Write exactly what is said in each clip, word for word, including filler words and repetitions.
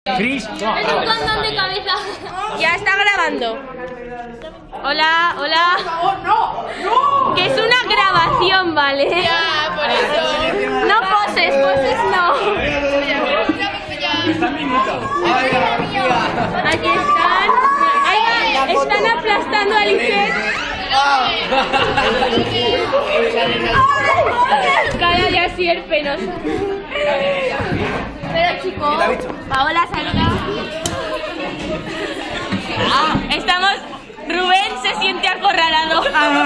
Chris, Es un condón de cabeza. Ya está grabando. Hola, hola. Por favor, no, no. Que es una grabación, ¿vale? Ya, por eso. No poses, poses no. Aquí están. Ay, están aplastando a Lisette. Cara de así el penoso. Pero chicos, Paola, saluda. Ah, estamos. Rubén se siente acorralado.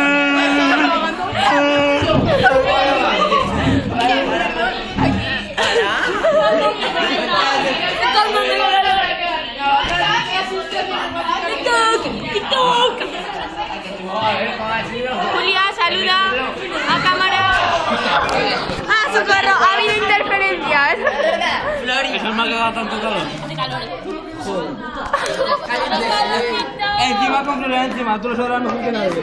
Julia, saluda a cámara. Ah, socorro, ha habido interferencias. eso me ha quedado tanto calor. Encima con Florian encima, tú lo sabrás mejor que nadie.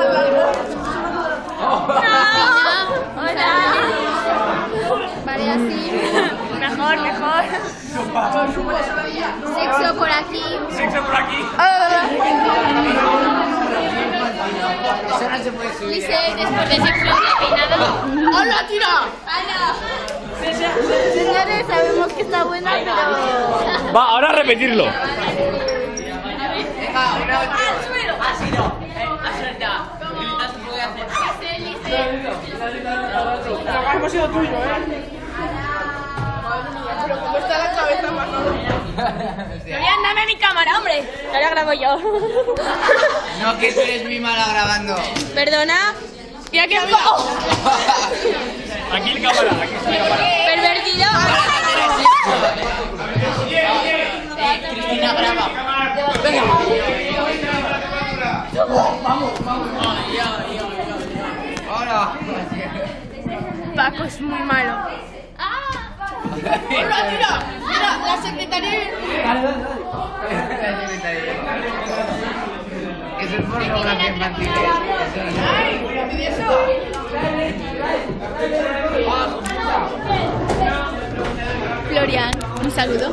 Hola. Vale, así. Mejor, mejor. Sexo por aquí. Sexo por aquí. Eso no se puede subir. Dice después de sexo peinada. ¡Hola, tira! Señores, sabemos que está buena, pero. Va, ahora a repetirlo. Venga, una vez. ¡Al suelo! Ha sido. Ha sueltado. Gritas un poco de hacer. Hemos sido tuyo, ¿eh? Pero cómo está la cabeza más Florian, dame mi cámara, hombre. Ahora grabo yo. No, que tú eres muy mala grabando. Perdona. Mira que oh. Aquí el cámara, aquí está la cámara. Pervertido. Cristina graba. Venga. Vamos, vamos. Hola. Paco es muy malo. ¡Hola, tira! ¡Mira, la secretaria! Eso es pornografía infantil. ¡Ay! ¿Y eso? Florian, un saludo.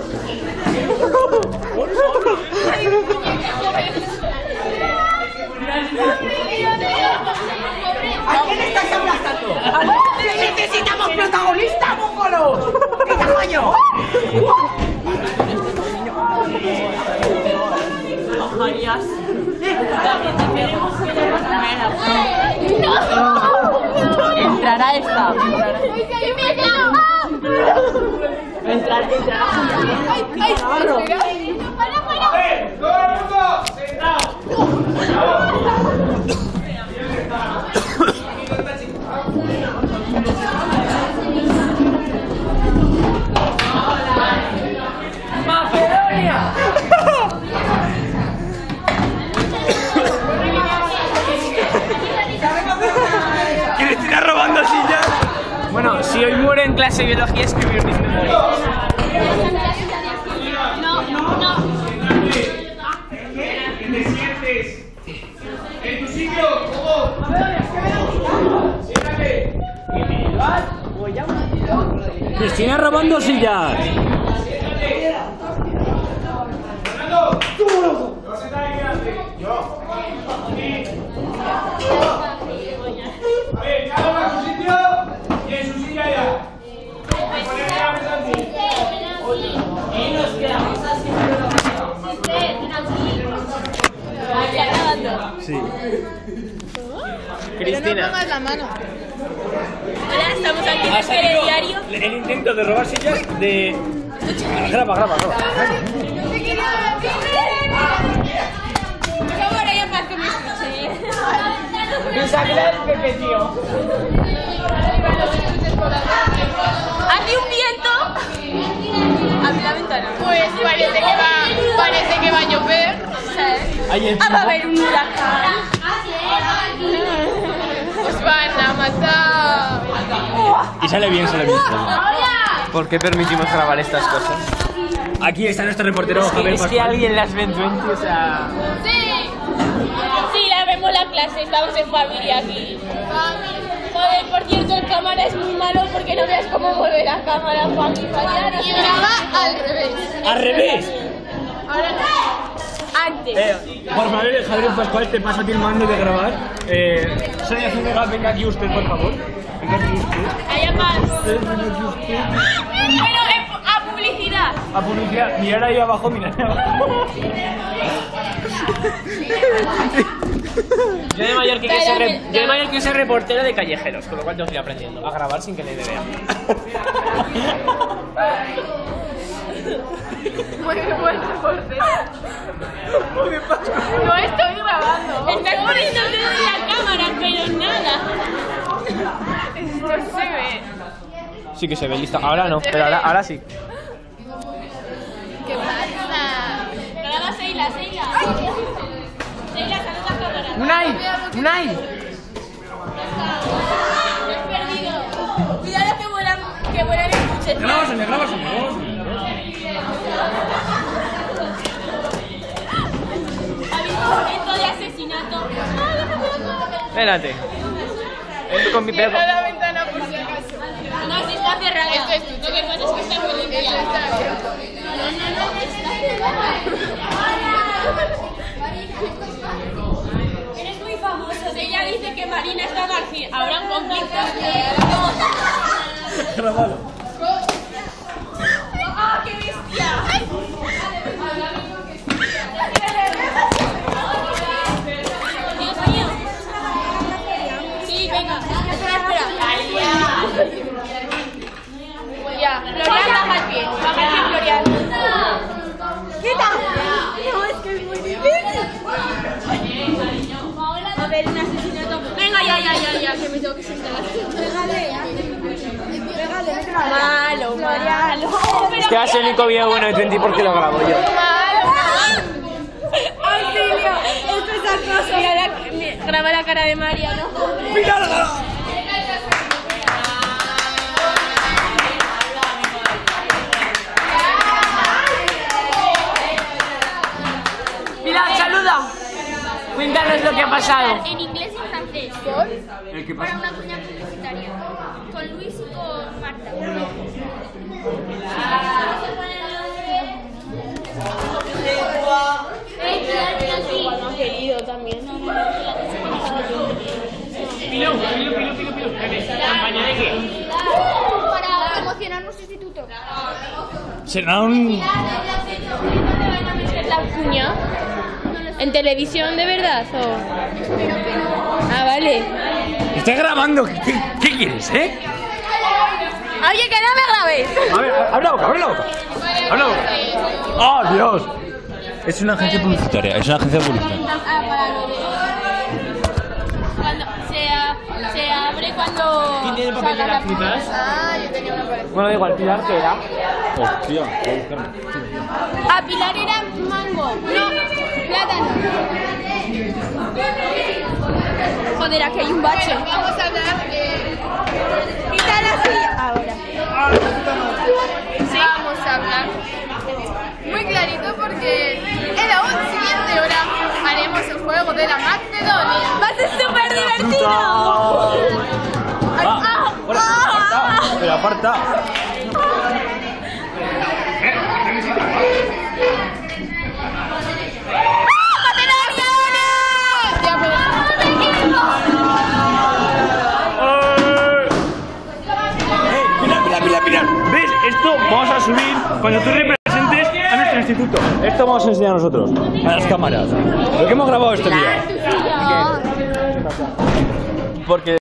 ¿A quién estás aplastando? ¡Necesitamos protagonista, mongolo! ¡Qué tamaño! Marías. Entrará esta. Entrará esta. ¡Ay, ay! ¡Para, para! ¡Todo el mundo! ¡Sentado! ¡Macedonia! Cristina robando sillas. Bueno, si hoy muere en clase de biología, escribir mis memorias. No, no. ¿Qué te sientes? ¿En tu sitio? ¿Cómo? Siéntate. Cristina robando sillas. Fernando, tú. ¿Te vas a sentar ahí delante? Yo. Sí. A ver, cada uno a su sitio y en su silla ya. Poner la mesa así. Y nos quedamos así. Sí. Cristina. la mano. Hola, estamos aquí en Ha el salido diario. el intento de robar sillas de... Graba, graba, graba. Por favor, hay paz que me escuche. Piensa que era el Pepe, tío. Hace un viento. Abre la ventana. Pues parece que va, parece que va a llover. Ahí el Ah, va a haber un huracán. Os van a matar. Y sale bien, sale bien. ¿Por qué permitimos grabar estas cosas? Aquí está nuestro reportero Javier Es que Pascual. alguien las ve en Twenty, o sea... Sí. Sí, la vemos la clase. Estamos en familia aquí. Joder, por cierto, el cámara es muy malo porque no veas cómo mueve la cámara, Juan, y fallar. Y graba al revés. ¡Al revés! Ahora no. Antes. Eh, por favor, Javier Pascual, te paso a ti el mando de grabar. Eh, soy Azúcar, venga aquí usted, por favor. Venga aquí usted. Allá más. Usted, venga aquí usted. Pero eh, a publicidad. A publicidad, mirar ahí abajo, mirar ahí abajo. Yo de mayor que ser re... yo de mayor que ser reportero de callejeros, con lo cual tengo que ir aprendiendo a grabar sin que nadie me vea. Muy buen reportero. No estoy grabando. Estás poniendo el dedo en la cámara, pero nada. Esto se ve. Sí que se ve, lista. Ahora no, pero ahora, ahora sí. ¿Qué pasa? Graba Seila, Seila. Seila, saluda a cámara. Unai, Unai. Lo has perdido. Cuidado que vuelan, que vuelan escuches. Grábaseme, grábaseme, grábaseme. ¿Habéis momento de asesinato? Espérate. Entro con mi perro. Cierra la ventana por si acaso. No, si está cerrada. Esto es Lo que pasa es que está muy limpia. No, no, no, está cerrada. Eres muy famoso. Ella dice que Marina está marginada. Habrá un conflicto. Grábalo. ¡Ah, qué bestia! Dios mío. Sí, venga. Espera, espera. Ya, Florian, baja el pie. Baja el pie, Florian. ¡Quita! No, es que es muy difícil. A ver, un asesinato. Venga, ya, ya, ya, ya, que me tengo que sentar. Malo, malo. Es que hace el único video bueno de Twenty porque lo grabo yo. Malo. Auxilio. Esto es acoso. Mira, la, mira, graba la cara de María, ¿no? Pilar, saluda. Cuéntanos lo que ha pasado. En inglés y en francés. ¿El qué Para pasa? una cuña publicitaria. Con Luis y con Marta. No ha querido también. Pilo, pilo, pilo, pilo, pilo. ¿Campaña de qué? Para promocionar nuestro instituto. Será un... ¿La cuña? ¿En televisión de verdad o...? Ah, vale. Estoy grabando. ¿Qué, qué, qué quieres, eh? Oye, que no me grabes. A ver, abre la boca, abre la boca. Abre la boca. ¡Oh, Dios! Es una agencia publicitaria, es una agencia publicitaria. Ah, para lo de... Cuando se, a- se abre cuando... ¿Quién tiene papel de saca las citas? Ah, yo tenía una pared. Bueno, da igual, Pilar, ¿qué era? Hostia, voy a buscarme. A Pilar era mango. No, plátano. Joder, aquí hay un bache. Vamos a hablar de... Quita la silla. Ahora. Sí. Vamos a hablar. Muy clarito porque en la siguiente hora haremos el juego de la Macedonia. Va a ser súper divertido. Va, fuera, aparta, pero aparta. Pilar, Pilar, Pilar, Pilar. ¿Ves? Esto vamos a subir cuando tú representes a nuestro instituto. Esto vamos a enseñar nosotros, a las cámaras. Lo que hemos grabado este día. Porque